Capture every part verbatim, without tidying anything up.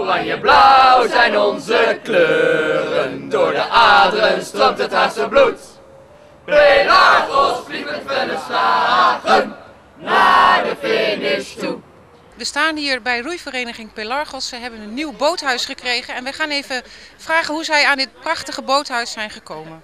Oranje-blauw zijn onze kleuren, door de aderen stroomt het Haagse bloed. Pelagos vliegt met felle slagen naar de finish toe. We staan hier bij roeivereniging Pelargos. Ze hebben een nieuw boothuis gekregen en we gaan even vragen hoe zij aan dit prachtige boothuis zijn gekomen.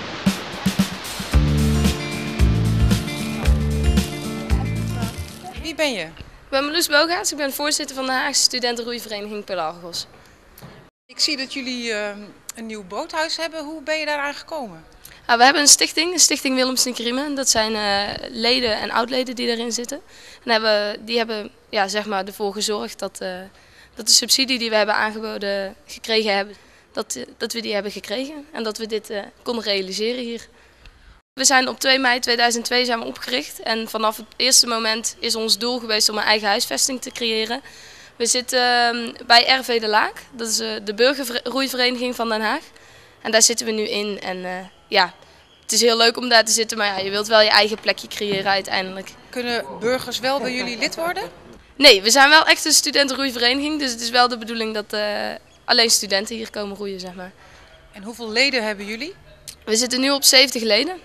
Wie ben je? Ik ben Marloes Bogaerts, ik ben voorzitter van de Haagse studentenroeivereniging Pelargos. Ik zie dat jullie uh, een nieuw boothuis hebben. Hoe ben je daaraan gekomen? Nou, we hebben een stichting, de Stichting Willems en Kriemen. Dat zijn uh, leden en oud-leden die erin zitten. En hebben, die hebben ja, zeg maar ervoor gezorgd dat, uh, dat de subsidie die we hebben aangeboden gekregen hebben, dat, uh, dat we die hebben gekregen en dat we dit uh, konden realiseren hier. We zijn op twee mei tweeduizend twee zijn we opgericht en vanaf het eerste moment is ons doel geweest om een eigen huisvesting te creëren. We zitten uh, bij R V de Laak, dat is uh, de burgerroeivereniging van Den Haag. En daar zitten we nu in en uh, ja, het is heel leuk om daar te zitten, maar ja, je wilt wel je eigen plekje creëren uiteindelijk. Kunnen burgers wel bij jullie lid worden? Nee, we zijn wel echt een studentenroeivereniging, dus het is wel de bedoeling dat uh, alleen studenten hier komen roeien, zeg maar. En hoeveel leden hebben jullie? We zitten nu op zeventig leden.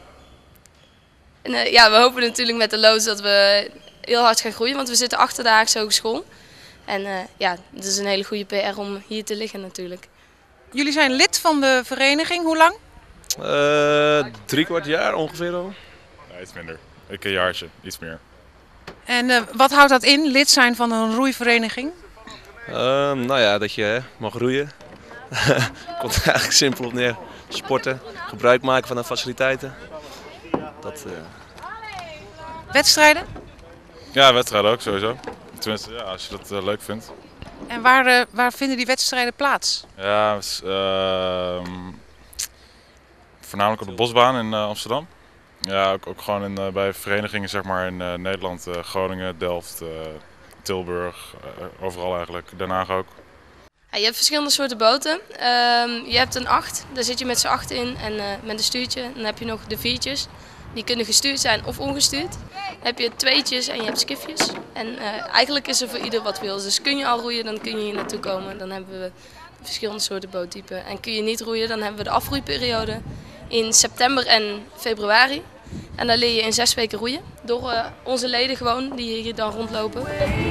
En uh, ja, we hopen natuurlijk met de loods dat we heel hard gaan groeien, want we zitten achter de Haagse Hogeschool. En uh, ja, het is een hele goede P R om hier te liggen natuurlijk. Jullie zijn lid van de vereniging, hoe lang? Uh, drie kwart jaar ongeveer al. Ja, iets minder. Ik een jaartje, iets meer. En uh, wat houdt dat in, lid zijn van een roeivereniging? Uh, nou ja, dat je hè, mag roeien. Komt er eigenlijk simpel op neer. Sporten, gebruik maken van de faciliteiten. Dat, uh... Wedstrijden? Ja, wedstrijden ook sowieso. Tenminste, ja, als je dat uh, leuk vindt. En waar, uh, waar vinden die wedstrijden plaats? Ja, uh, voornamelijk op de Bosbaan in uh, Amsterdam. Ja, ook, ook gewoon in, uh, bij verenigingen zeg maar, in uh, Nederland, uh, Groningen, Delft, uh, Tilburg, uh, overal eigenlijk, Den Haag ook. Ja, je hebt verschillende soorten boten. Um, je hebt een acht, daar zit je met z'n acht in en uh, met een stuurtje. Dan heb je nog de viertjes, die kunnen gestuurd zijn of ongestuurd. Dan heb je tweetjes en je hebt skifjes. En uh, eigenlijk is er voor ieder wat wil. Dus kun je al roeien, dan kun je hier naartoe komen. Dan hebben we verschillende soorten boottypen. En kun je niet roeien, dan hebben we de afroeiperiode in september en februari. En dan leer je in zes weken roeien. Door uh, onze leden gewoon, die hier dan rondlopen.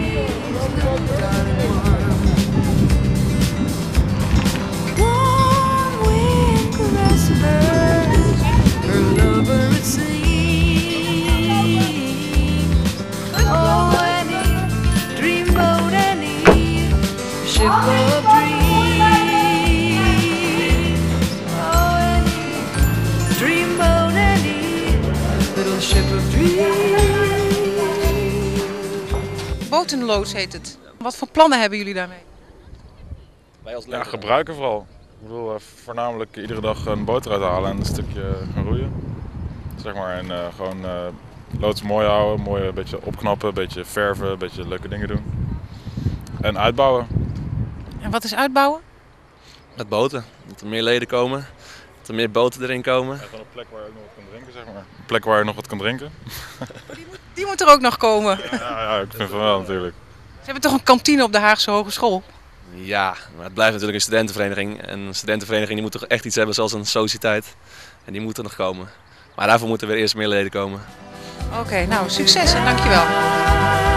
Botenloods heet het. Wat voor plannen hebben jullie daarmee? Ja, gebruiken vooral. Ik bedoel, uh, voornamelijk iedere dag een boot eruit halen en een stukje gaan roeien. Zeg maar, en uh, gewoon uh, loods mooi houden, mooi een beetje opknappen, een beetje verven, een beetje leuke dingen doen. En uitbouwen. En wat is uitbouwen? Met boten. Dat er meer leden komen, dat er meer boten erin komen. Ja, gewoon een plek waar je ook nog wat kan drinken, zeg maar. Een plek waar je nog wat kan drinken. Die moet, die moet er ook nog komen. Ja, ja, ik vind van wel natuurlijk. Ze hebben toch een kantine op de Haagse Hogeschool? Ja, maar het blijft natuurlijk een studentenvereniging. En een studentenvereniging die moet toch echt iets hebben zoals een sociëteit. En die moet er nog komen. Maar daarvoor moeten weer eerst meer leden komen. Oké, okay, nou succes en dankjewel.